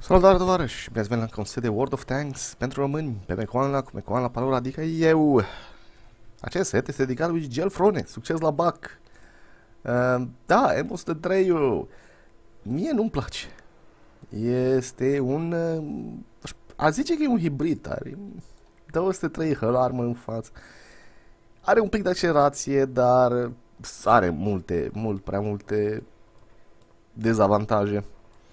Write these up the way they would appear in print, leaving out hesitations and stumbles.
Salutare, tovarăși! Bine ați venit la un set de World of Tanks pentru români, pe Mecoana, cu Mecoana Palor, adică eu. Acest set este dedicat lui Gelfrone, succes la BAC. Da, M103, mie nu-mi place. Este un... a zice că e un hibrid, are 203 Hull Armor în față. Are un pic de accelerație, dar are mult prea multe dezavantaje.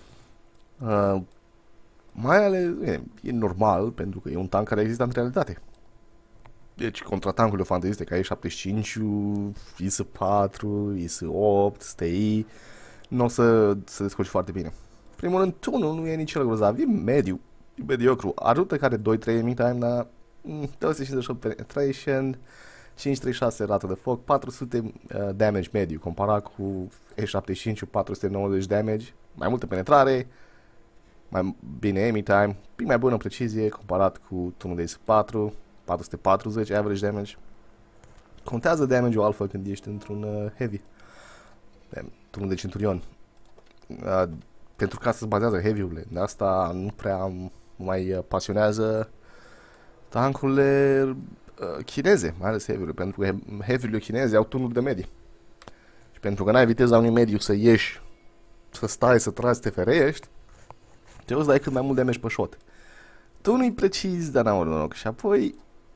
Mai ales, e normal, pentru că e un tank care există în realitate. Deci, contra tankurile fanteziste, ca E75, IS-4, IS-8, STI, nu o să se descurci foarte bine. Primul rând, tunul nu e nici el grozav, e mediocru. Ajută care 2-3 aiming time, dar 258 penetration, 536 rată de foc, 400 damage mediu, comparat cu E75, 490 damage, mai multă penetrare, mai bine aiming time, pic mai bună precizie comparat cu tunul de IS-4, 440 average damage. Contează damage-ul altfel când ești într-un heavy, tunul de Centurion. Pentru că asta se bazează heavy-urile, de asta nu prea mai pasionează tankurile chineze, mai ales heavy-urile, pentru că heavy-urile chineze au tunuri de medii. Și pentru că n-ai viteza unui mediu să ieși, să stai, să tragi, să te fereiești, trebuie să dai cât mai mult damage pe shot. Tu nu-i precis, dar n-am noroc. Și apoi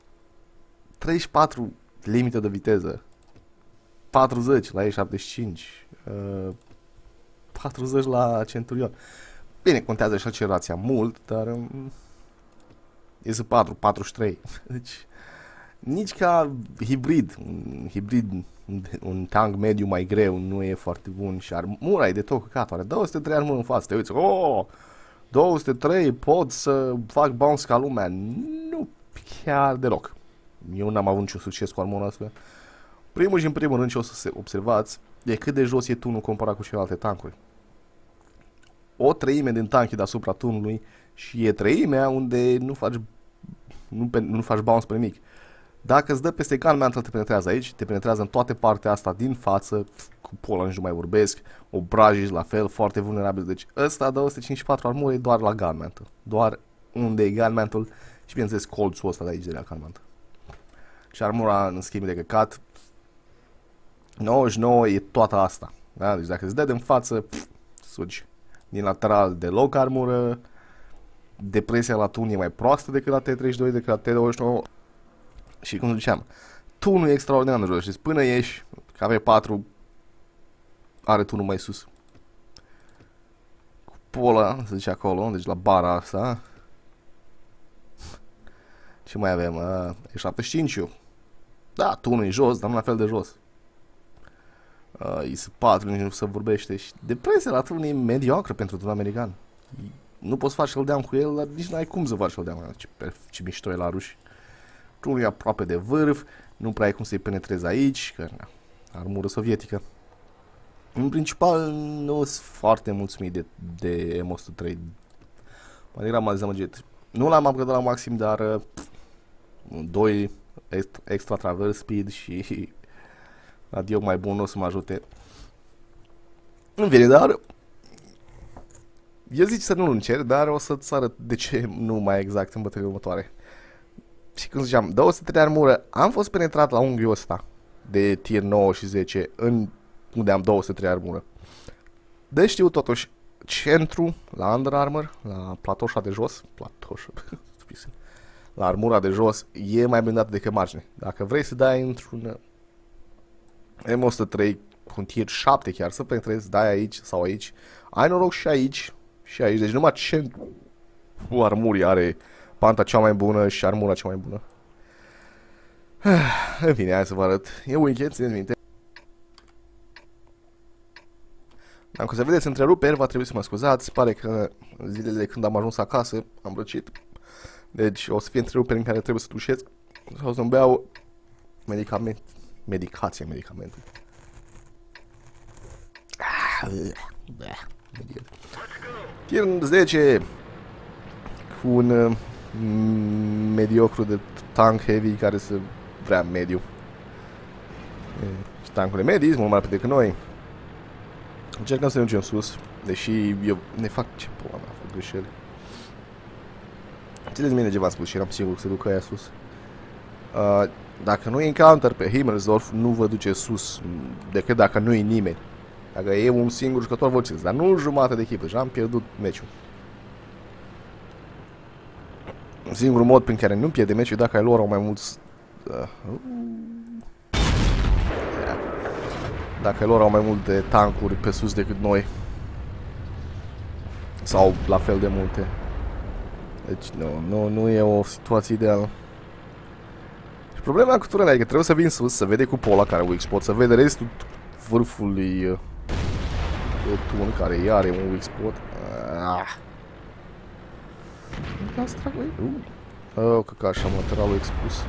34 limită de viteză, 40 la E75, 40 la Centurion. Bine, contează și accelerația mult, dar iese 4, 43. Deci, nici ca un tank mediu mai greu nu e foarte bun și armura e de tot căcat, are 203 armură în față, te uiți, 203, pot să fac bounce ca lumea. Nu chiar deloc. Eu n-am avut niciun succes cu armura asta. Primul și în primul rând ce o să se observați e cât de jos e tunul comparat cu celelalte tankuri. O treime din tank e deasupra tunului și e treimea unde nu faci bounce pe nimic. Dacă îți dă peste gun mantle, te penetrează aici, te penetrează în toate partea asta din față, cu pola nici nu mai vorbesc, obrajii la fel, foarte vulnerabil. Deci ăsta 254 armură e doar la gun mantle, doar unde e gun mantle și bineînțeles colțul ăsta de aici de la gun mantle. Și armura în schimb de căcat, 99 e toată asta, da? Deci dacă îți dă din față, sugi. Din lateral deloc armură, depresia la tun e mai proastă decât la T32, decât la T29. Și cum ziceam, tunul e extraordinar de jos. Deci până ieși, KV4 are tunul mai sus. Cu pola, se zice acolo, deci la bara asta. Ce mai avem? E75. Da, tunul e jos, dar nu la fel de jos. IS-4, nici nu se vorbește. Și depresia la tunul e mediocră pentru tunul american. Nu poți face showdown cu el, dar nici n-ai cum să faci showdown. Ce mișto e la ruși. Tunul e aproape de vârf, nu prea ai cum să-i penetrezi aici, că na, armură sovietică. În principal, nu sunt foarte mulțumit de M103. Mai degrabă m-a dezamăgit. Nu l-am upgradat la maxim, dar 2 extra traverse speed și radio mai bun o să mă ajute. În fine, dar eu zic să nu-l încerc, dar o să-ți arăt de ce nu mai exact în bătălia următoare. Și când ziceam, 203 de armură, am fost penetrat la unghiul ăsta de tier 9 și 10, unde am 203 armură. Deci știu totuși, centru, la Under Armour, la platoșa de jos, la armura de jos, e mai blindată decât margine. Dacă vrei să dai într-un M103 cu un tier 7 chiar, să penetrezi, dai aici sau aici, ai noroc și aici, deci numai centru armurii are panta cea mai bună și armura cea mai bună. În fine, hai să vă arăt. E weekend, țineți minte. Dacă să vedeți întreruperi, va trebui să mă scuzați. Pare că zilele de când am ajuns acasă am răcit. Deci o să fie întreruperi în care trebuie să tușesc sau să-mi beau medicație. Tier 10 cu un mediocru de tank heavy care să vrea mediu. Și tankurile medii sunt mult mai repede decât noi. Încercăm să ne ducem sus, deși eu ne fac ce pula mea, fac greșeli. Țineți minte ce v-am spus și eram sigur că se ducă aia sus. Dacă nu e encounter pe Himmelsdorf, nu vă duce sus decât dacă nu e nimeni. Dacă e un singur jucător, vă duceți, dar nu jumătate de echipă, deja am pierdut meciul. Singurul mod prin care nu pierde meciul e dacă ai lor au mai mulți... Dacă ai lor au mai multe tancuri pe sus decât noi. Sau la fel de multe. Deci nu e o situație ideală. Și problema cu turele e că trebuie să vin sus, să vede cupola care weak spot, să vede restul vârfului tun care are un weak spot. Că așa materialul expus.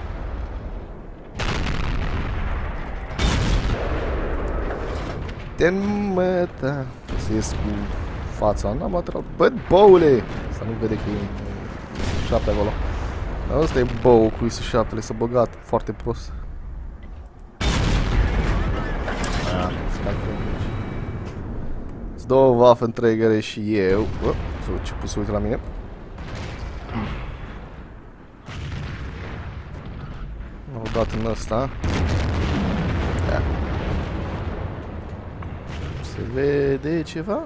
Ten-meta. Să ies cu fața, n-am material. Bă, boule! Să nu vede că e 7 acolo. Ăsta e bow cu IS-7-le, s-a băgat foarte prost. Sunt două Waffenträgere și eu. S-a început să uite la mine. M-au dat în ăsta. Se vede ceva?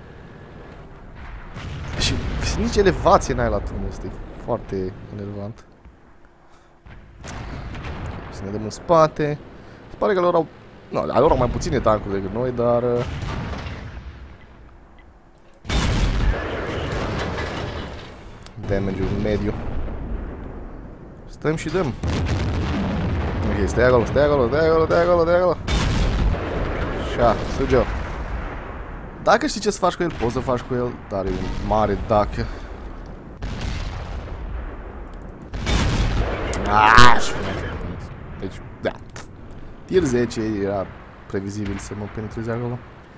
Și nici elevație n-ai la turnul ăsta, e foarte enervant. Să ne dăm în spate. Se pare că lor au... Nu, lor au mai puține tancuri decât noi, dar... Damage-ul mediu. Stăm și dăm. Ok, stai acolo, stai acolo, stai acolo, stai acolo, stai acolo. Așa, suge-o. Dacă știi ce să faci cu el, poți să faci cu el, dar e un mare dacă. Deci, da. Tier 10 era previzibil să mă penetreze acolo.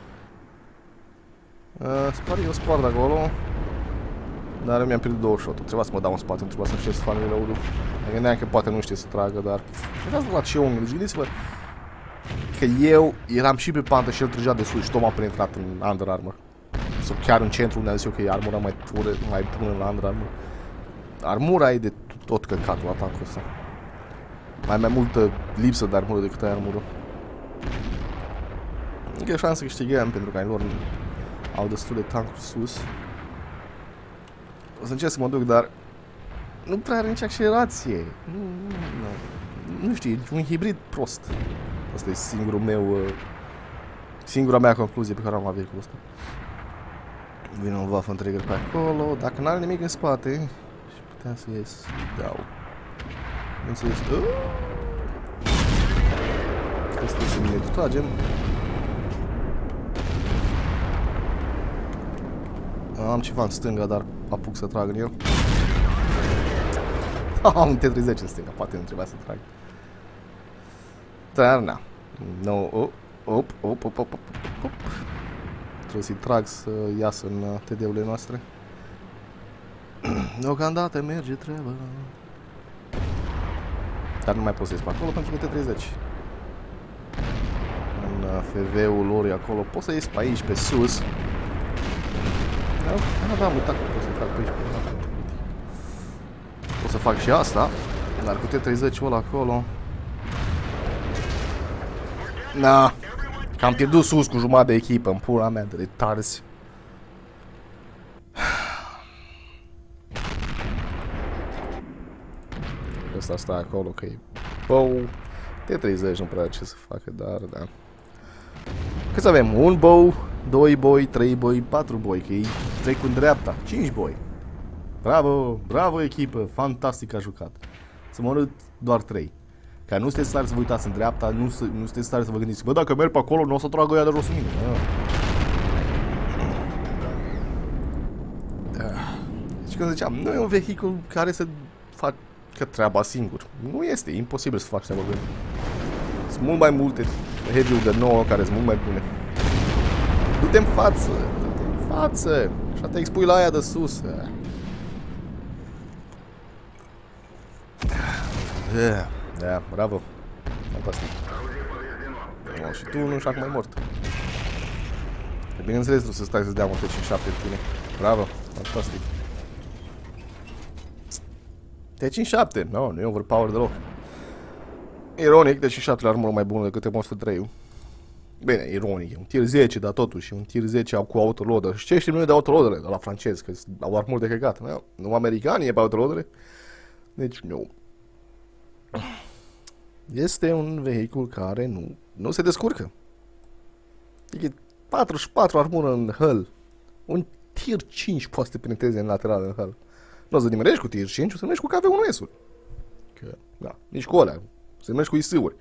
Spar eu spart acolo. Dar mi-am pierdut 2 shot-uri. Trebuia să mă dau în spate, nu trebuia să știu să fac reload-ul. Mă gândeam că poate nu știe să tragă, dar... Uitați la ce om, deci gândiți-vă că eu eram și pe pantă și el trăgea de sus și tot m-a penetrat în Under Armour. Sau chiar în centru unde am zis eu că e armura mai bună la Under Armour. Armura e de tot căcatul la tancul ăsta. Mai multă lipsă de armură decât ai armură. Încă e șansă să câștigăm pentru că ai lor au destul de tancuri sus. O să încerc să mă duc, dar nu prea are nici accelerație. Nu știu, e un hibrid prost. Asta e singura mea concluzie pe care am la vehiculul ăsta. Vine un Waffenträger pe acolo, dacă n-are nimic în spate și puteam să ies, dau. Nu să ies. Asta e să ne tragem. Am ceva în stânga, dar apuc să trag în el. Am un T-30 în stânga, poate nu trebuia să trag. Dar na. No, op. Trebuie să-i trag să iasă în TD-urile noastre. Deocamdată merge treaba. Dar nu mai pot să ies pe acolo pentru că T-30. În FV-ul lor e acolo. Pot să ies pe aici, pe sus. Da, am uitat că pot să fac pe aici. Pot să fac și asta. Dar cu T-30-ul ăla acolo... Na, că am pierdut sus cu jumătate de echipă, în pula mea de retarzi. Ăsta stă acolo, că e bow. T-30 nu prea ce să facă, dar da. Cât avem? 1 bow, 2 boi, 3 boi, 4 boi, că ei trec în dreapta, 5 boi. Bravo, bravo echipă, fantastic a jucat. Să mă arăt doar 3. Că nu sunteți stare să vă uitați în dreapta, nu sunteți stare să vă gândiți, bă, dacă merg pe acolo, nu o să tragă ea de jos în mine. Deci când ziceam, nu e un vehicul care să facă treaba singur. Nu este, e imposibil să faci treaba bine. Sunt mult mai multe heavy-uri de 9 care sunt mult mai bune. Du-te în față, du-te în față. Așa te expui la aia de sus. Da, bravo. Fantastic. Și tu nu, și acum ai mort. Bineînțeles, nu să stai să-ți dea un T-57 în tine. Bravo, fantastic. T57, no, nu e overpower deloc. Ironic, T57 are armură mai bună decât M103. Bine, ironic, e un tier 10, dar totuși, un tier 10 cu autoloader. Și ce știm noi de autoloadere, de la francezi, că au armuri de căcat, nu? Nu americanii e pe autoloadere. Deci, nu. Este un vehicul care nu se descurcă. E 44 armură în hull. Un tier 5 poate să te penetreze în lateral în hull. Nu o să nimerești cu tier 5, o să mergi cu KV1S-uri. Că, da, nici cu alea. O să mergi cu IS-uri.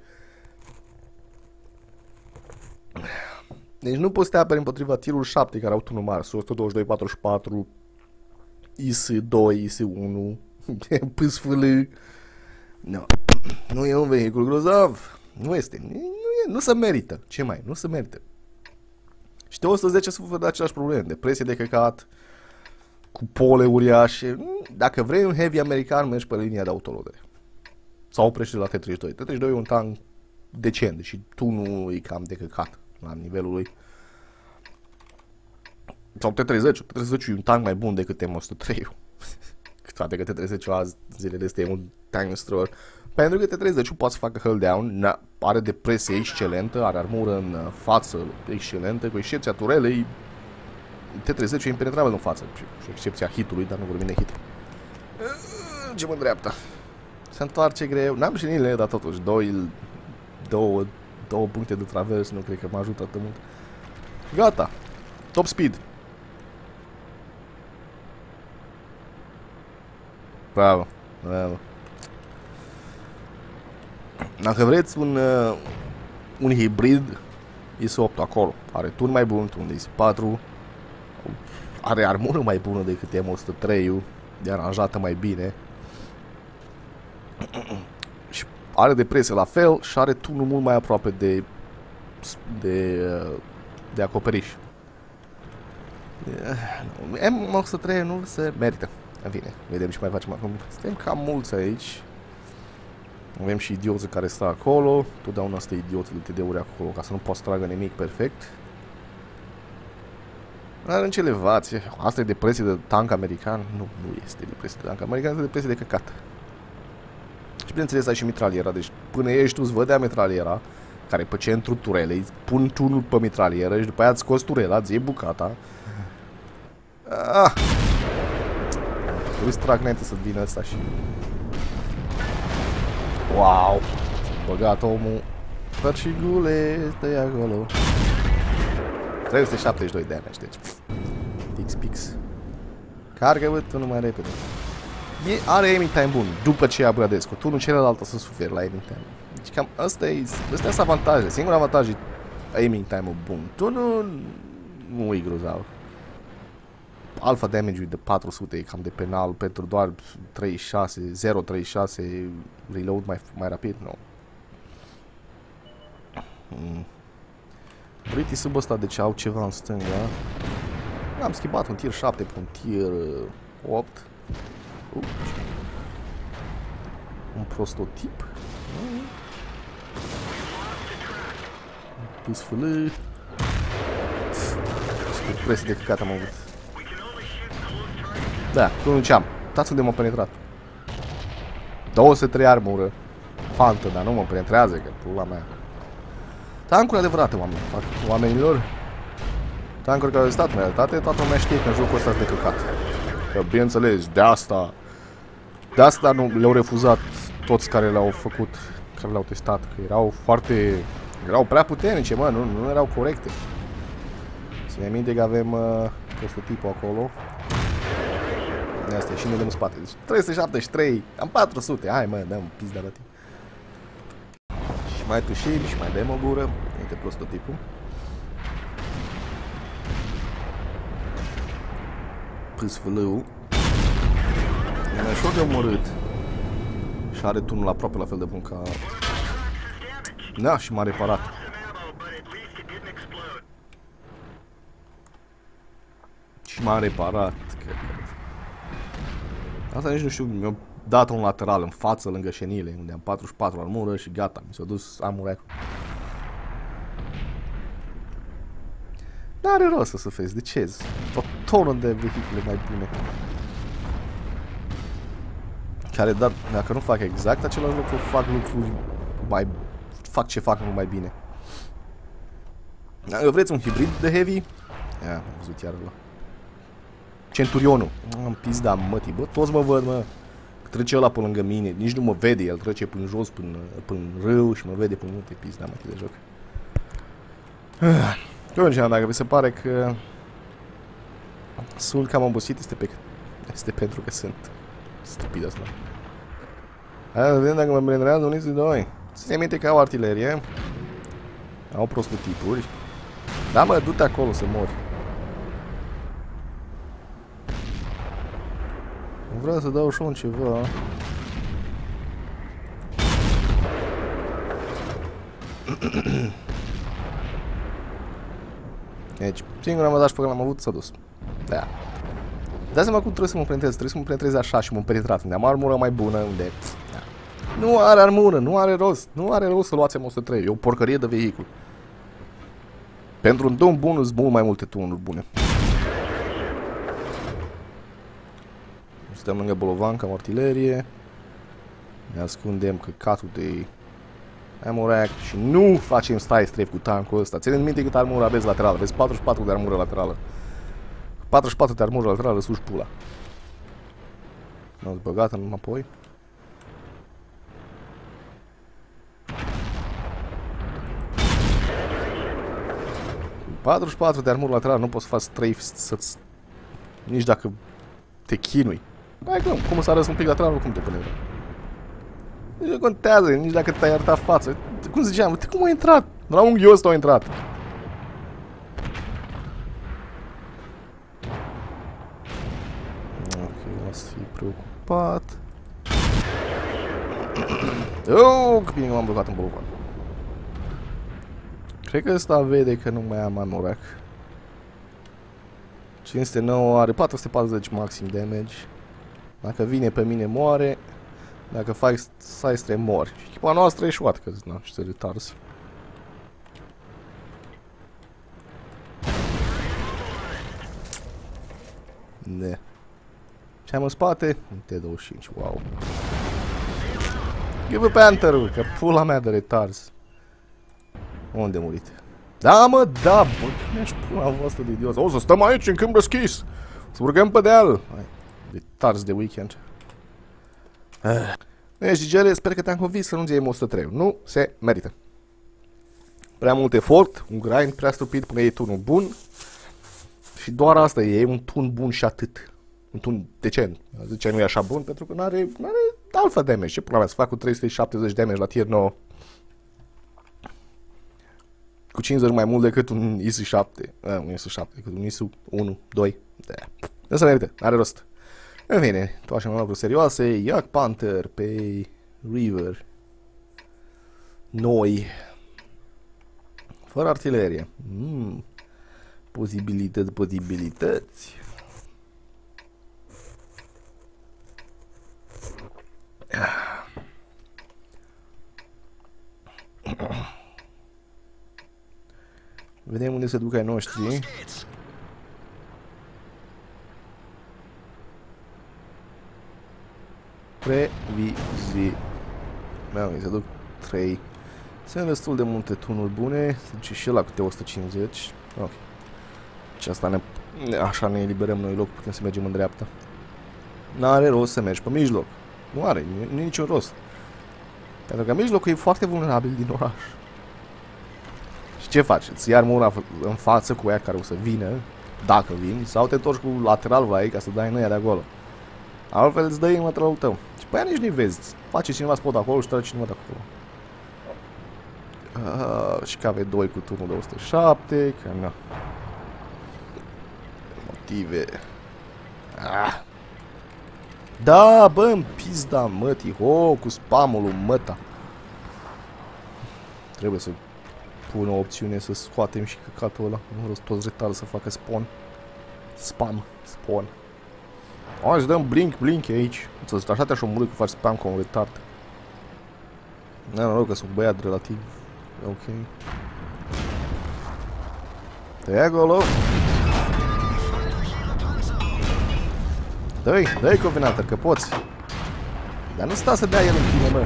Deci nu poți să te aperi împotriva tirul 7 care au tunul mare, 122, 44, IS-2, IS-1, PSFL. No. Nu e un vehicul grozav. Nu este. Nu se merită. Ce mai? Nu se merită. Și T110 suferă de același probleme. Depresie de căcat, cu pole uriașe. Dacă vrei un heavy american, mergi pe linia de autoloadere. Sau oprește la T32. T32 e un tank decent și tunul e cam de căcat la nivelul lui. Sau T30. T30 e un tank mai bun decât M103. Toate că T30 azi zilele astea e un tank destroyer. Pentru că T30 poate să facă hull down, are depresie excelentă, are armură în față excelentă, cu excepția turelei. T30 e impenetrabil în față, cu excepția hitului, dar nu vorbim de hit. Ce mă dreapta. Se întoarce greu, n-am și nile, dar totuși, două puncte de travers, nu cred că mă ajută atât mult. Gata, top speed. Bravo, bravo. Dacă vreți un hibrid, IS-8 acolo. Are turn mai bun, turn de IS-4. Are armură mai bună decât M103, e aranjată mai bine. Și are depresie la fel și are turnul mult mai aproape de acoperiș. M103 nu se merită. În fine, vedem ce mai facem acum. Suntem cam mulți aici. Avem și idioții care stă acolo. Totdeauna stă idioții de TD-uri acolo ca să nu poți tragă nimic perfect. Dar în ce elevație. Asta e depresie de tank american? Nu este depresie de tank american, este depresie de căcat. Și bineînțeles ai și mitraliera. Deci până ești tu îți vădea mitraliera, care pe centrul turelei, pun tunul pe mitralieră și după aia îți scoți turela, îți iei bucata. Trebuie să trag înainte să vină ăsta și... Wow! S-a băgat omul. Părșigule, stă-i acolo. 372 de damage, deci... Pix. Cargă-vă tunul mai repede. Are aiming time bun, după ce ia Bradescu. Tunul celălalt o să suferi la aiming time. Deci cam astea sunt avantaje. Singurul avantaj e aiming time-ul bun. Tunul nu e grozav. Alpha damage-ul de 400 e cam de penal pentru doar 36, 0.36 reload mai rapid, nu. Briti sub ăsta, deci au ceva în stânga. Am schimbat un tier 7 pe un tier 8. Un prototip. PSFL. Ce presie de căcat am avut. Da, nu ce-am. Uitați unde m-a penetrat. 203 armură. Fantă, dar nu mă penetrează, că pula mea. Tancuri adevărate, oamenilor. Tancuri care au stat în realitate, toată lumea știe că în jocul ăsta de căcat. Că, bineînțeles, de asta nu le-au refuzat toți care le-au făcut, care le-au testat, că erau prea puternice, mă, nu erau corecte. Ține minte că avem prototipul acolo. Asta și ne dăm în spate. Deci 373, am 400. Hai mă, dăm pizda la tine. Și mai tușim și mai dăm o gură. Uite prototipul. PSFL-ul. E mai ușor de omorât. Și are turnul aproape la fel de bun ca... Da, și m-a reparat. Și m-a reparat. Asta nici nu știu, mi-a dat un lateral în față, lângă șenile, unde am 44 armură și gata, mi s-a dus armura. Dar are rost să suferi, de ce? O tonă de vehicule mai bune. care, dar dacă nu fac exact același lucru, fac lucruri mai... fac ce fac mult mai bine. Dacă vreți un hibrid de heavy, ia, am văzut iar ăla. Centurionul. Am pizda mătii, bă, toți mă văd, mă. Trece ăla pe lângă mine, nici nu mă vede, el trece până jos, până râu și mă vede până multe pizda mătii de joc. Congeam, dacă vi se pare că sunt cam obosit, este pentru că sunt stupid asta. Hai să vedem dacă mă blendrează unii de doi. Ține minte că au artilerie. Au prostotipuri. Da, mă, du-te acolo să mori. Vreau să dau și un ceva. Deci, singura avantaj pe care l-am avut s-a dus. Da. Dați seama cum trebuie să mă penetrez. Trebuie să mă penetrez așa și mă penetrat. Unde am armură mai bună, unde... Da. Nu are armură, nu are rost. Nu are rost să luați M103. E o porcărie de vehicul. Pentru un tun bun sunt mult mai multe tunuri bune. Stăm lângă bolovanca, am artilerie. Ne ascundem căcatul de ammo rack și nu facem stai strafe cu tankul ăsta. Țineți minte cât armură aveți laterală. Aveți 44 de armură laterală. 44 de armură laterală, suși pula. M-ați băgat înapoi. Cu 44 de armură laterală nu poți să faci strafe să-ți... Nici dacă te chinui. Hai cum s-a răs un pic lateral, cum te pune? Nici nu contează, nici dacă te-ai arătat față. Cum ziceam, uite cum a intrat? La unghiul ăsta a intrat. Ok, lasă fi preocupat. Oh, că bine că m-am blocat în bolovan. Cred că ăsta vede că nu mai am amorac. 509 are 440 maxim damage. Dacă vine pe mine moare. Dacă faci side stream mori. Și echipa noastră e șoată, că na, și se retars. Ne. Ce am în spate? T25, wow. Give Panther-ul, că pula mea de retars. Unde a murit? Da, mă, da, bă, mi-aș pula voastră de idiot. O să stăm aici în câmp deschis. Să urcăm pe deal. Retars de weekend. Deci, Gele, sper că te-am convins să nu-ți iei M103. Nu se merită. Prea mult efort, un grind prea stupid până iei turnul bun. Și doar asta e un turn bun și atât. Un turn decent. Zice, nu e așa bun pentru că n-are alpha damage. Ce pula mea, să fac cu 370 damage la tier 9. Cu 50 mai mult decât un ISU 7. Un ISU 7, decât un ISU 1, 2. Da. Nu se merită, n-are rost. În fine, tu așa lucruri serioase. Yak Panther pe River. Noi. Fără artilerie. Posibilități. Vedem unde se duc ai noștri. Previzii. Da, se duc 3. Sunt destul de multe tunuri bune. Se duce și la câte 150. Ok. Și asta așa ne eliberăm noi loc. Putem să mergem în dreapta. N-are rost să mergi pe mijloc. Nu are niciun rost. Pentru că mijlocul e foarte vulnerabil din oraș. Și ce faci? Îți iei armura în față cu ea care o să vină, dacă vin, sau te întorci cu lateral la ei ca să dai în ea de acolo. Altfel îți dai în lateralul tău. Și pe aia nici nu-i vezi. Face cineva spot acolo și trage cineva de acolo. Și KV2 cu turnul de 107, că na. Motive. Da, bă, în pizda mătii. Cu spamul lui măta. Trebuie să pun o opțiune să scoatem și căcatul ăla. Nu rost toți retard să facă spawn. Spam. Spawn. Hai să dăm blink aici. Așa te-aș omorâ că faci spam cu un retard. Nu, că sunt băiat relativ. Ok. Te-ai acolo. Dă-i Covenanter, că poți. Dar nu sta să dea el în tine, mă.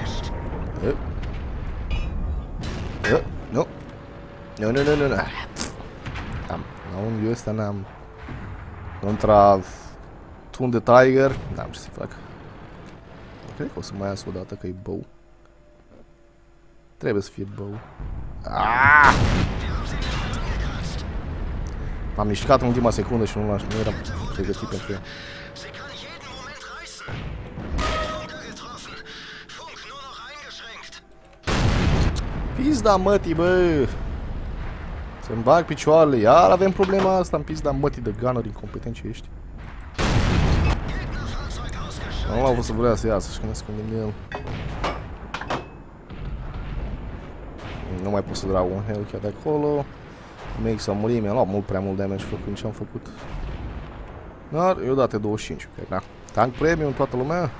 Nu. Nu. Am. La unghiul ăsta n-am. Contra Tun de Tiger. N-am ce să fac. Cred că o să mai iasă o dată că e bău. Trebuie să fie bău. M-am mișcat în ultima secundă și nu eram pregătit pentru el. Pizda mătii, bă! Să-mi bag picioarele. Iar avem problema asta în pizda mătii de gunner incompetent ce ești. Nu l-au vrut să vrea să iasă și când ne ascundem el. Nu mai pot să trag un heal chiar de acolo. Make s-a murit, mi-a luat mult prea mult damage făcând ce am făcut. Dar eu date 25, cred, da. Tank premium, toată lumea.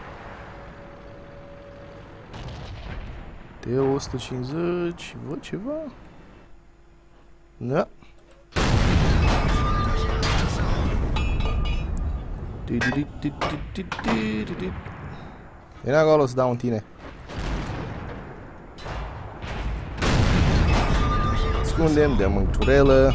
De 150, văd ceva? Da. Vine acolo să dau în tine. Ascundem, dăm în turelă.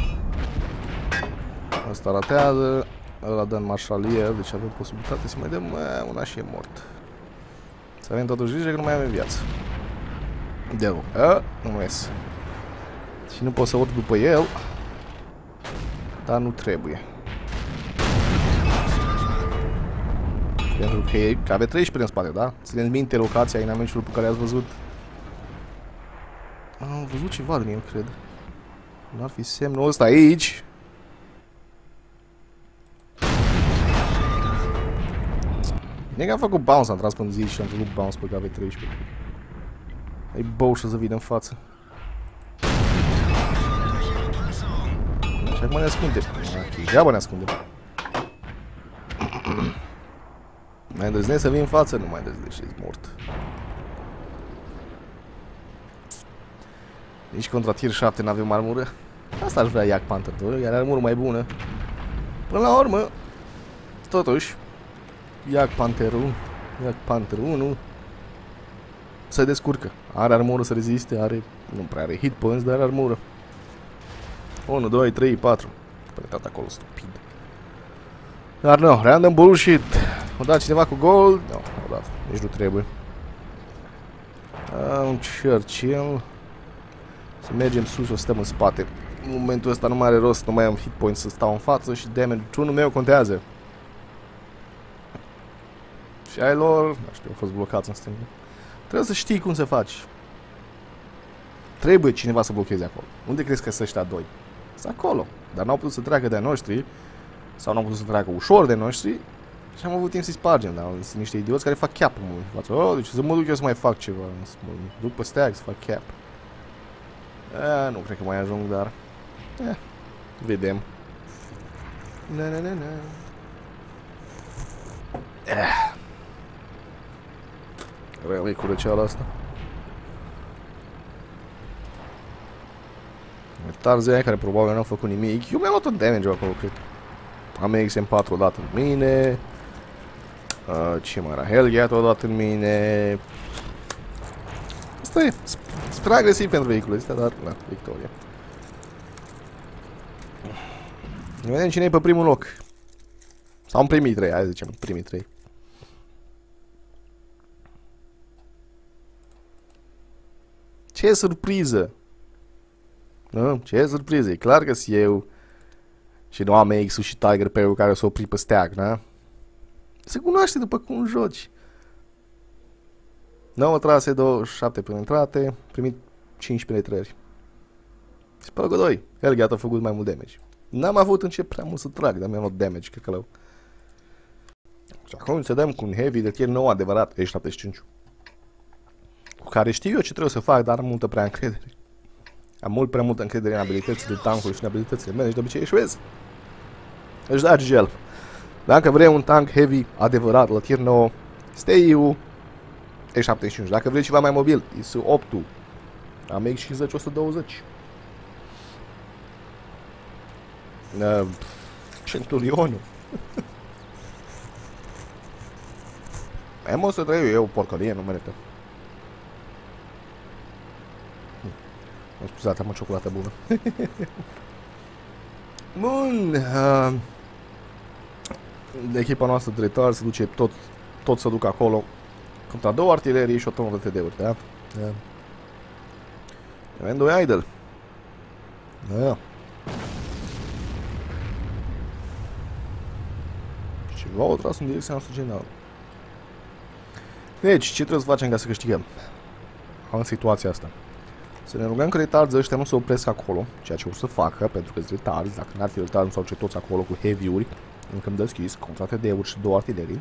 Asta ratează. Ăla dă în marșalier, deci avem posibilitate să mai dăm una și e mort. Să avem totuși grijă că nu mai avem viață. Deu. Nu mai ies. Și nu pot să urc după el. Dar nu trebuie. Pentru că avea 13 în spate, da? Țineți minte locația inamentelor pe care ați văzut. Am văzut ceva din el, cred. N-ar fi semnul ăsta aici. Bine că am făcut bounce, am tras până zi și am făcut bounce pe KV-13. E bău și să vină în față. Și acum ne ascundem. Degeaba ne ascundem. Mai îndrăznesc să vin în față? Nu mai îndrăznesc, ești mort. Nici contra tier 7 n-avem armură. Asta aș vrea Yak Panther 2, iar armură mai bună. Până la urmă, totuși, Yak Panther 1 se descurcă. Are armură să reziste, nu prea are hit points, dar are armură. 1, 2, 3, 4. Pretat acolo, stupid. Dar nu, random bullshit. O dat cineva cu gold? Nu, o dat. Nici nu trebuie. Un Churchill. Să mergem sus, o stăm în spate. În momentul ăsta nu mai are rost, nu mai am hit points să stau în față și damage-ul meu contează. Și ai lor, nu știu, au fost blocați în stânga. Trebuie să știi cum să faci. Trebuie cineva să blocheze acolo. Unde crezi că sunt ăștia doi? Sunt acolo. Dar n-au putut să treacă de-a noștri. Sau n-au putut să treacă ușor de noștri. Și am avut timp să-i spargem. Dar sunt niște idioți care fac cap în față. Oh, deci să mă duc eu să mai fac ceva. Să mă duc pe stag să fac cap. Nu cred că mai ajung, dar... vedem. Rău e cu răceala asta. Tarzan care probabil n-au făcut nimic. Eu mi-am luat un damage acolo, cred. Am XM4 odată în mine. Ce mai era? Hellcat odată în mine. Asta e. Sunt prea agresiv pentru vehiculele astea, dar na, victoria. Vedem cine e pe primul loc. Sau în primii 3, hai să zicem, în primii 3. Ce surpriză! Nu? Ce surpriză! E clar că sunt eu și nu am X-ul și Tiger pe eu care s-o opri pe steag, da? Se cunoaște după cum joci. 9 trase, 27 penetrate, primit 15 penetrări. Și pe locul 2, Hellcat a făcut mai mult damage. N-am avut în ce prea mult să trag, dar mi-am luat damage, cred că l-au. Și acum să dăm cu un heavy de tier 9 adevărat, E75. Cu care știu eu ce trebuie să fac, dar am multă prea încredere. Am mult prea multă încredere în abilitățile tankului și în abilitățile mele și de obicei eșuez. Deci da, gel. Dacă vrei un tank heavy adevărat la tier 9, stay-ul E75. Dacă vrei ceva mai mobil, IS 8-ul. Am X50 120. Centurionul. M103 e o porcărie, nu merită. Mă scuzați, am o ciocolată bună. Bun. Echipa noastră de retard se duce tot să duc acolo. Contra 2 artilerii și o tonă de TD-uri, da? Da. Avem 2 idle. Da. Și ceva au tras în direcția noastră generală. Deci, ce trebuie să facem ca să câștigăm în situația asta? Să ne rugăm că retardzi ăștia nu se opresc acolo, ceea ce o să facă, pentru că sunt retardzi, dacă n-ar fi retardzi, nu s-au ce toți acolo cu heavy-uri, încă îmi deschis, contra TD-uri și 2 artilerii.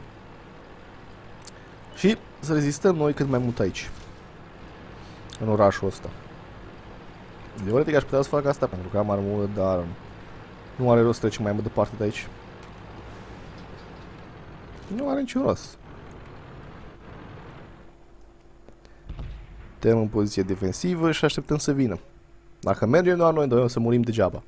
Și să rezistăm noi cât mai mult aici, în orașul ăsta. Teoretic aș putea să fac asta pentru că am armură, dar nu are rost să trecem mai mult departe de aici. Nu are niciun rost. Suntem în poziție defensivă și așteptăm să vină. Dacă mergem doar noi doi, o să murim degeaba.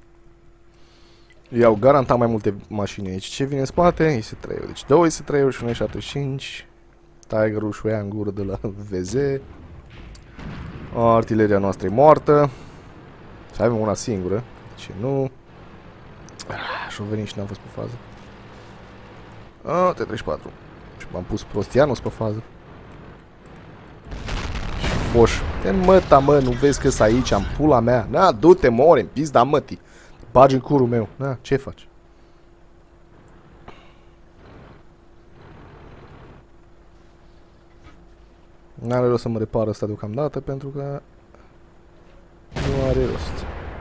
Iau garantat mai multe mașini aici. Ce vine în spate? IS-3. Deci 2 IS-3-uri și 175. Tiger-ul și o ia în gură de la VZ. Artileria noastră e moartă. Și avem una singură. Ce nu? Și-o venit și n-am fost pe fază. T-34. Și m-am pus prostianus pe fază. Foș. Te măta, mă, nu vezi că-s aici, am pula mea. Na, du-te, mori, în pizda mătii. Bagi în curul meu. Na, ce faci? N-are rost să mă repar ăsta deocamdată, pentru că nu are rost.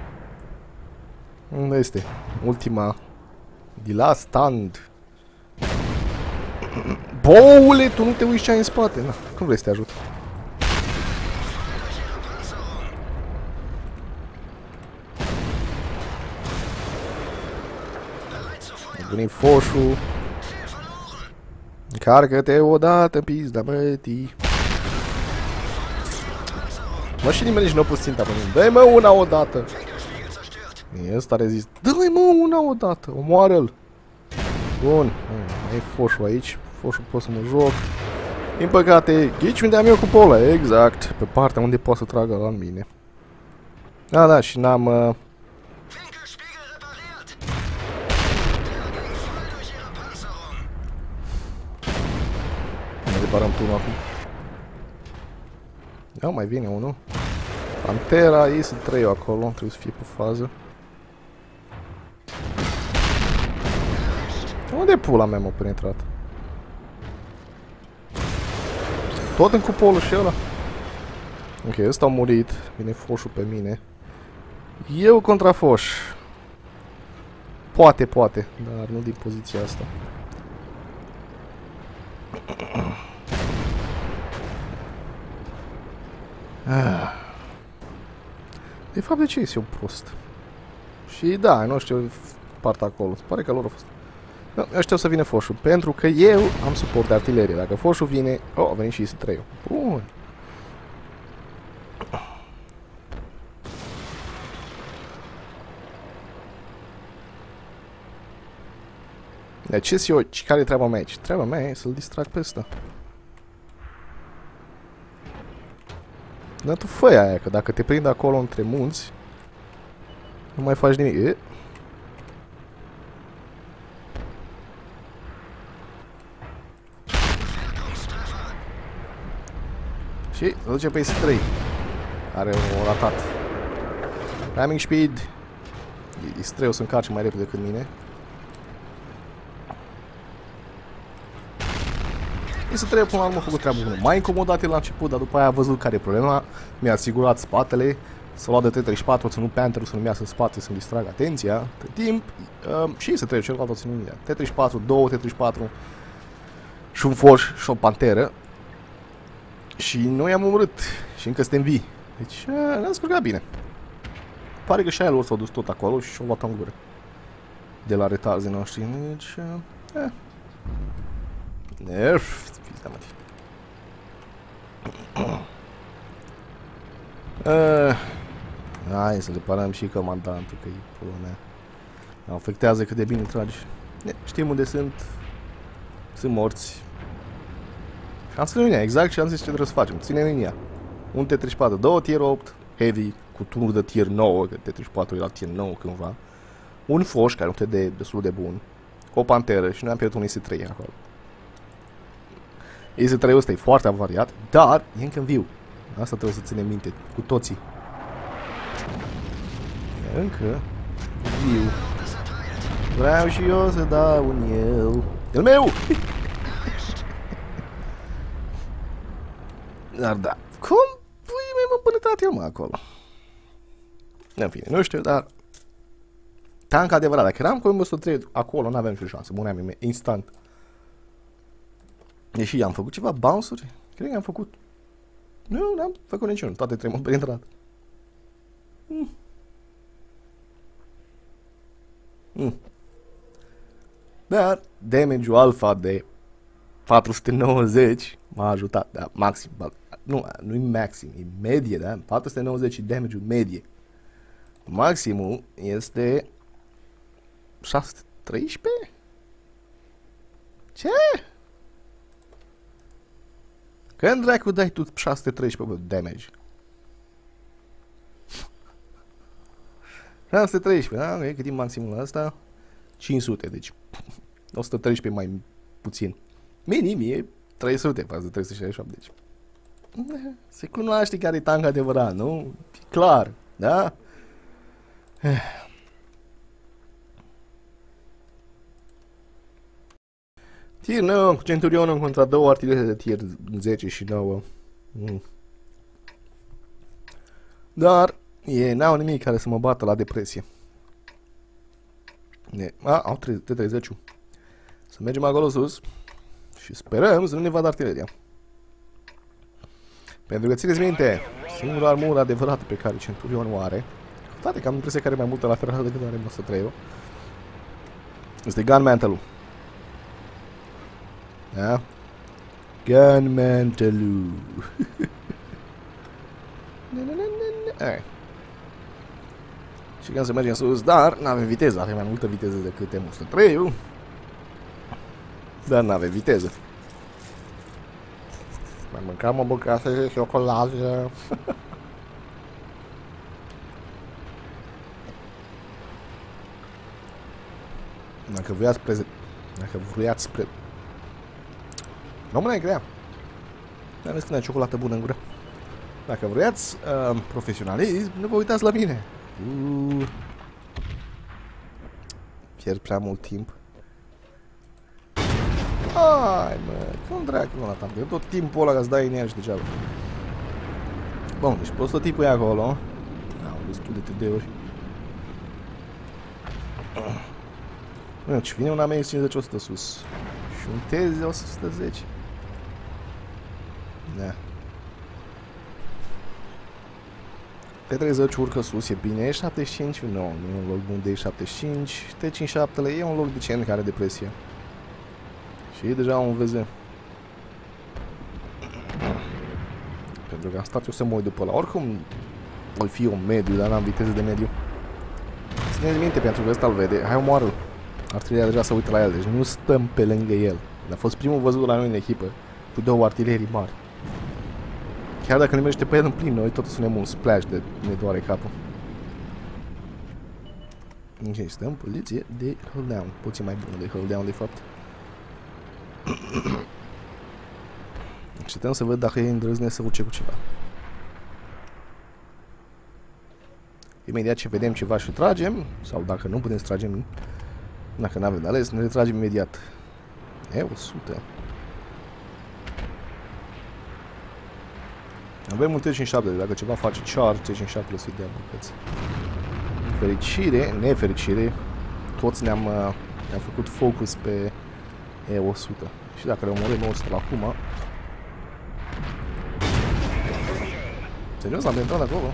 Unde este? Ultima. De la stand. Boule, tu nu te uiți ce ai în spate. Na, cum vrei să te ajut? Veni foșul. Încarcă-te odată, pizda mătii. Mă, și nimeni nici nu a pus ținta pe mine. Dă-i mă una odată. E ăsta rezist. Dă-i mă una odată. Omoară-l. Bun. Mai e foșul aici. Foșul pot să mă joc. Din păcate, ghici unde am eu cupola. Exact. Pe partea unde pot să tragă la mine. Da, și n-am... Reparăm tunul acum. Ia, mai vine unul. Pantera, ei sunt 3 acolo, trebuie să fie pe fază. Unde pula mea m-a penetrat? Tot în cupolul și ăla. Ok, ăsta a murit. Vine foșul pe mine. Eu contra foș. Poate, dar nu din poziția asta. De fapt, de ce este un prost? Și da, nu știu partea acolo. Se pare că lor a fost. Nu, ăștia o să vină foșul. Pentru că eu am suport de artilerie. Dacă foșul vine... Oh, a venit și IS-3-ul. Bun. Deci ce eu? Care e treaba mea aici? Treaba mea e să-l distrag pe ăsta. Dar tu fă aia, că dacă te prind acolo între munți, nu mai faci nimic. Și se duce pe IS-3. Are un ratat. Ramming speed. IS-3 o să încarce mai repede decât mine. IS-3 până la urmă a făcut treabă bună. M-a incomodat el la început, dar după aia a văzut care e problema. Mi-a asigurat spatele. S-a luat de T-34, a ținut Panther-ul să nu iasă în spate, să-mi distrag atenția. Între timp, și IS-3, celălalt a ținut mine. T-34, 2 T-34 și un foș și o panteră. Și noi am omorât. Și încă suntem vii. Deci ne-am scurgat bine. Pare că și aia lor s-au dus tot acolo și și-au luat în gură. De la retarzii noștri. Deci... Nerf. Hai să reparăm și comandantul, că e pula mea. Afectează cât de bine tragi. Știm unde sunt. Sunt morți. Am ținut linia, exact ce am zis ce trebuie să facem. Ține linia. Un T-34, 2 tier 8, heavy, cu tunuri de tier 9, că T-34 era tier 9 cândva. Un foș, care e un TD destul de bun. O panteră și noi am pierdut un IS-3 acolo. IS-3-ul ăsta e foarte avariat, dar e încă viu. Asta trebuie să ținem minte cu toții. E încă viu. Vreau și eu să dau un el. El meu! Dar da, cum pui mi-am împănătat eu, mă, acolo? În fine, nu știu, dar... Tank adevărat, dacă eram cu M103 acolo, n-aveam nicio șansă, muream instant. Deși am făcut ceva bounce-uri, cred că am făcut. Nu, n-am făcut niciunul, toate trei m-au penetrat. Dar damage-ul alfa de 490 m-a ajutat, da, maxim, nu-i maxim, e medie, da, 490 e damage-ul medie. Maximul este 613? Ce? Când dracu dai tu 613 damage? 613, da? Ok, cât e maximul ăsta? 500, deci 113 mai puțin. Minim e 300 față de 368, deci se cunoaște care e tank adevărat, nu? E clar, da? Tier 9 cu Centurionul contra două artilere de tier 10 și 9. Dar n-au nimic care să mă bată la depresie. Au T-30-ul. Să mergem acolo sus și sperăm să nu ne vadă artileria. Pentru că țineți minte, singura armură adevărată pe care Centurionul o are, cu toate că am impresia că are mai multă laterală decât are M103-ul, este Gunmantle-ul. Da? Gunmantle-ul. Și când să mergem sus, dar n-avem viteză, avem mai multă viteză decât M103-ul. Dar n-avem viteză. Mai mâncam o bucată de ciocolată. Dacă vreați Româna e grea. Dar vezi când ai ciocolată bună în gură. Dacă vreați profesionalism, nu vă uitați la mine. Pierd prea mult timp. Hai, mă, cum dracu nu l-am dat? Tot timpul ăla ca-ți dai în ea și degeaba. Bun, deci prototipul e acolo. Au destul de TD-uri. Și vine un AMX-50 100 sus. Și un TZ 110. Da. T30 urcă sus, e bine. E75, nu e un loc bun de E75. T57 e un loc decent care are depresie. Și e deja un VZ. Pentru că am stat eu să mă uit după la. Oricum voi fi un mediu, dar n-am viteză de mediu. Țineți minte, pentru că ăsta îl vede. Hai, omoară-l. Artileria deja se uită la el, deci nu stăm pe lângă el. A fost primul văzut la noi în echipă, cu două artilerii mari. Chiar dacă ne merge pe el în plin, noi tot sunem un splash de ne doare capul. Ok, stăm poziție de hold down, puțin mai bună de hold down de fapt. Așteptăm să văd dacă e îndrăznesc să urce cu ceva. Imediat ce vedem ceva și tragem, sau dacă nu putem să tragem, dacă n-avem de ales, ne retragem imediat. E100. Avem un T-57, dacă ceva face charge, T-57 să-i dea bucăți. Fericire, nefericire, toți ne-am făcut focus pe E100. Și dacă le omorăm 100 la acum... Serios, am intrat acolo?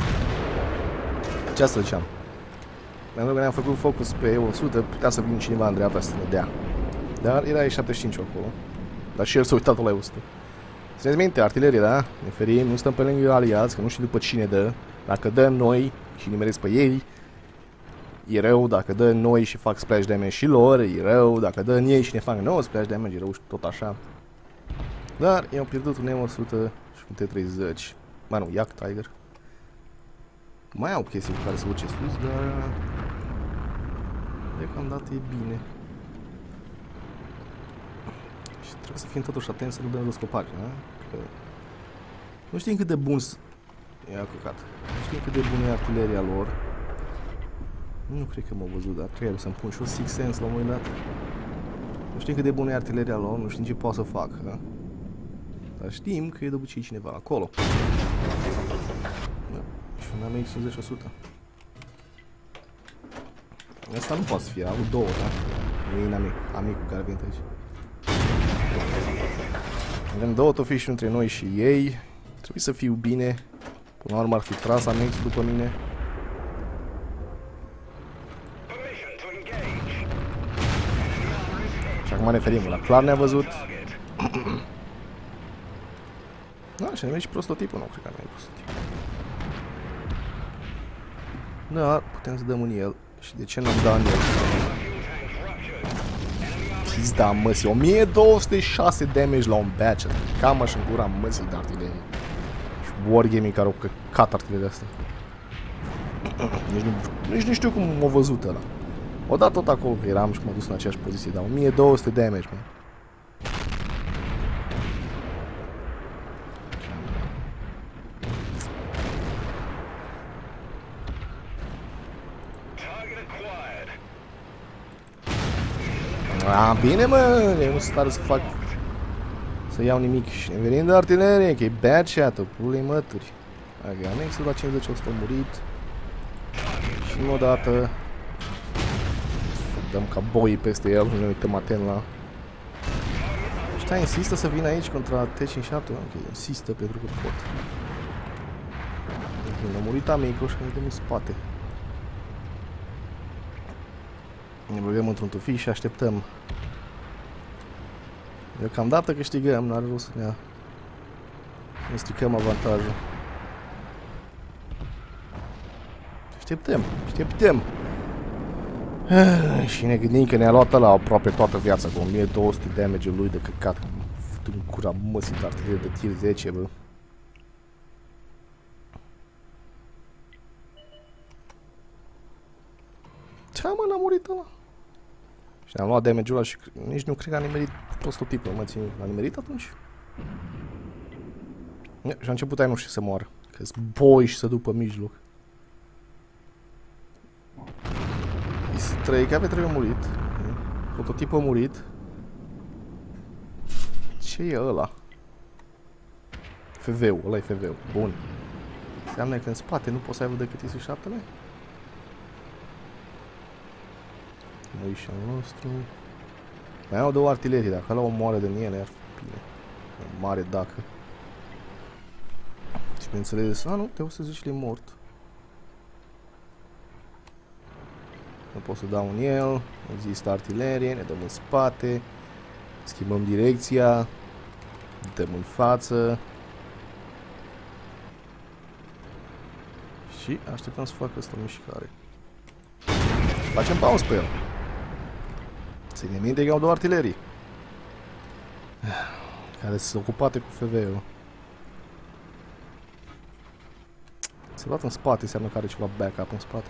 Ce asta ziceam? Pentru că ne-am făcut focus pe E100, putea să vină cineva în dreapta să ne dea. Dar era E75 acolo. Dar și el s-a uitat la E100. Țineți minte, artilerie, da? Ne ferim, nu stăm pe lângă aliați, că nu știu după cine dă. Dacă dă noi și nimeresc pe ei, e rău. Dacă dă noi și fac splash damage și lor, e rău. Dacă dă în ei și ne fac nouă splash damage, e rău și tot așa. Dar i-am pierdut un M100 și un T30. Mai nu, Yak Tiger. Mai au chestii cu care să urce sus, dar deocamdată e bine. Și trebuie să fim totuși atenți să nu dăm jos copaci, da? Că nu știm cât de bun ia căcat. Nu știm cât de bună e artileria lor. Nu cred că m-au văzut, dar trebuie să-mi pun și o Sixth Sense la un moment dat. Nu știm cât de bună e artileria lor, nu știm ce poate să facă, da? Dar știm că e de obicei cineva acolo. Da. Și un AMX 50-100. Asta nu poate să fie, au două, da? Nu e inamic, amicul care vine aici. Avem două tofiși între noi și ei. Trebuie să fiu bine. Până la urmă ar fi tras AMX după mine. Și acum ne ferim, la clar ne-a văzut. Da, și ne și prostotipul, nu cred că ne prostotipul. Da, putem să dăm în el. Și de ce n-am dat în el? Pizda măsii, 1206 damage la un batch. Cam așa în gura măsii de artilerie. Și wargaming care au căcat artileria asta. Nici nu știu cum m-a văzut ăla. O dat tot acolo că eram și m-a dus în aceeași poziție, dar 1200 damage, man. Bine, mă, eu nu sunt stare să fac, să iau nimic și ne venim de artilerie, că e bad shot-ul, pulei mături. Dacă anexul la 50 100 a murit. Și încă o dată dăm ca boii peste el, ne uităm atent la... Ăștia insistă să vină aici contra T57, ok, insistă pentru că pot. A murit amicul și ne uităm în spate. Ne băgăm într-un tufiș și așteptăm. Deocamdată câștigăm, n-are rost să ne stricăm avantajul. Așteptăm, așteptăm. Și ne gândim că ne-a luat ăla aproape toată viața, cu 1200 damage lui de căcat. Fut în cura măsii de artilerie de tir 10, bă. Ce mă, n-a murit ăla? Și ne-am luat damage-ul ăla și nici nu cred că a nimerit prostotipul, mă țin. A nimerit atunci? Și a început aia nu știu să moară. Că-s boi și să după mijloc. Trei cape trebuie murit. Prototipul a murit. Ce e ăla? FV-ul, ăla e FV-ul. Bun. Înseamnă că în spate nu poți să aibă decât IS-7-le? Noi și al nostru. Mai au două artilerii, dacă ăla omoară din ele, ar fi bine. O mare dacă. Și bineînțeles, nu, te o să zici, e mort. Nu pot să dau în el, există artilerie, ne dăm în spate, schimbăm direcția, dăm în față și așteptăm să facă asta o mișcare. Facem pauză pe el. Ține minte că au două artilerii care sunt ocupate cu FV-ul. S-a dat în spate, înseamnă că are ceva backup în spate.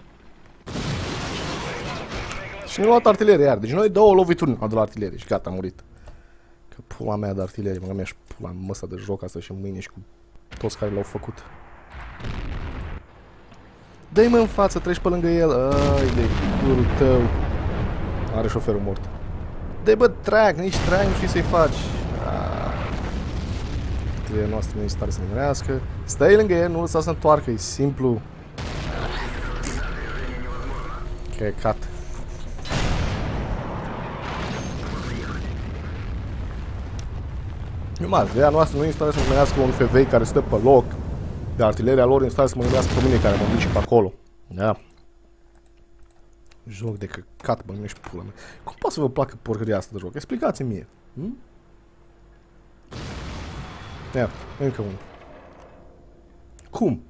Și ne-a luat artilerie iar. Deci noi două lovituri de la artilerie și gata, a murit. Că pula mea de artilerie, mă mea și pula măsa de joc asta și mâine și cu toți care l-au făcut. Dă-i mă în față, treci pe lângă el. Ai de curul tău. Are șoferul mort. Dă-i bă track, nici track nu știi să-i faci. Artileria noastră nu e stare să ne mărească. Stai lângă el, nu lăsa să întoarcă, e simplu. Căcat. Artileria noastră nu e în stare să mă gândească un FV care stă pe loc. De artileria lor e în stare să mă gândească pe mine care mă duce pe acolo. Da. Joc de căcat, bă, nu-și pula mea. Cum poate să vă placă porcăria asta de joc? Explicați-mi mie. Ia, încă unul. Cum?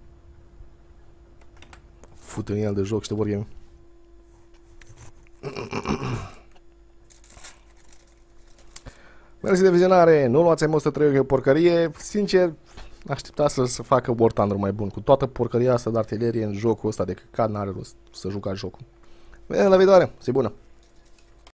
Fut în el de joc și de wargame. Mersi de vizionare, nu luați M103 o porcărie, sincer, aștepta să facă War Thunder mai bun, cu toată porcăria asta de artilerie în jocul ăsta de căcat, n-are rost să jucați jocul. Vedem la viitoare, zi bună!